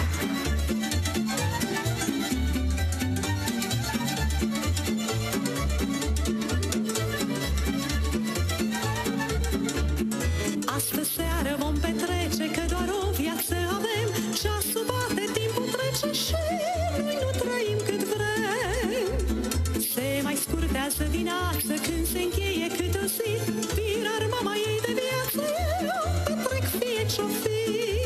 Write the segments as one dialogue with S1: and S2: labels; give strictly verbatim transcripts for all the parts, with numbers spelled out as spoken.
S1: Astă seară vom petrece, că doar o viață avem. Ceasul bate, timpul trece și noi nu trăim cât vrem. Se mai scurtează dimineață când se încheie câte o zi. Pirar mama ei de viață, eu petrec fie ce-o fi.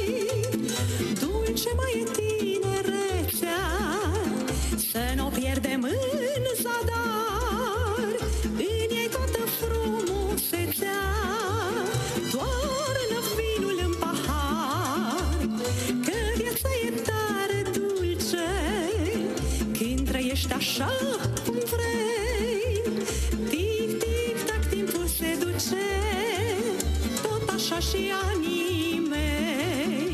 S1: Dulce mai e tinerețea, să n-o pierdem în zadar. În ei toată frumusețea, toarnă vinul în pahar, că viața e tare dulce când trăiești așa cum vrei. Tic, tic, tac, timpul se duce, tot așa și anii mei.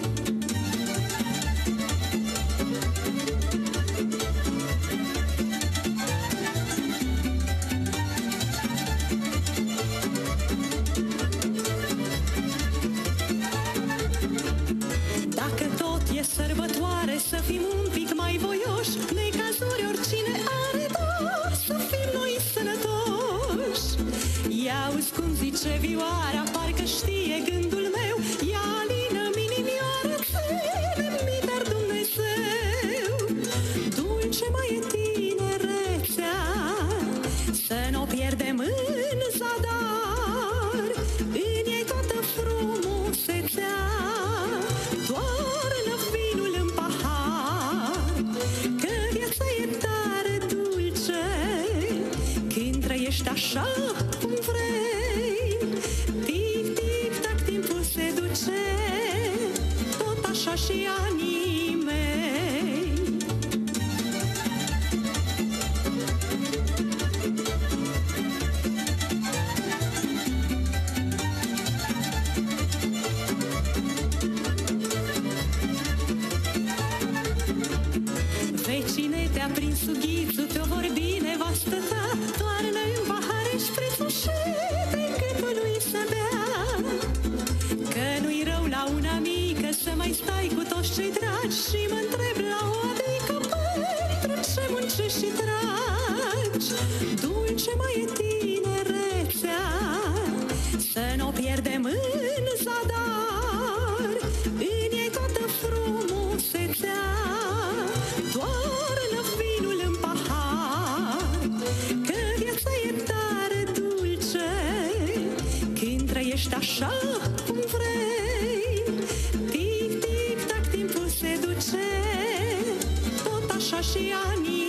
S1: Dacă tot e sărbătoare, să fim un pic mai voioși. Necazuri oricine are, dar să fim noi sănătoși. Ia-uzi cum zice vioara, parcă știe gândul meu. Ia alină-mi inimioară, ține-mi dar Dumnezeu. Dulce mai e tinerețea, să n-o pierdem în zadar. În ei toată frumusețea, toarnă vinul în pahar, că viața e tare dulce când trăiești așa cum vrei. Tic, tic, tac, timpul se duce, tot așa și anii mei. Vecine, te-a prins sughițul, te-o vorbi nevastă ta. Toarnă în pahare șprițul și de câtul lui să bea. Că nu-i rău la una mică să mai stai cu toți cei dragi. Și mă întreb la o adică pentru ce muncești și tragi. Dulce mai e tinerețea, să n-o pierdem în zadar. În ei toată frumusețea, toarnă vinul în pahar, că viața e tare dulce când trăiești așa cum vrei. Tic, tic, tac, timpul se duce, tot așa și anii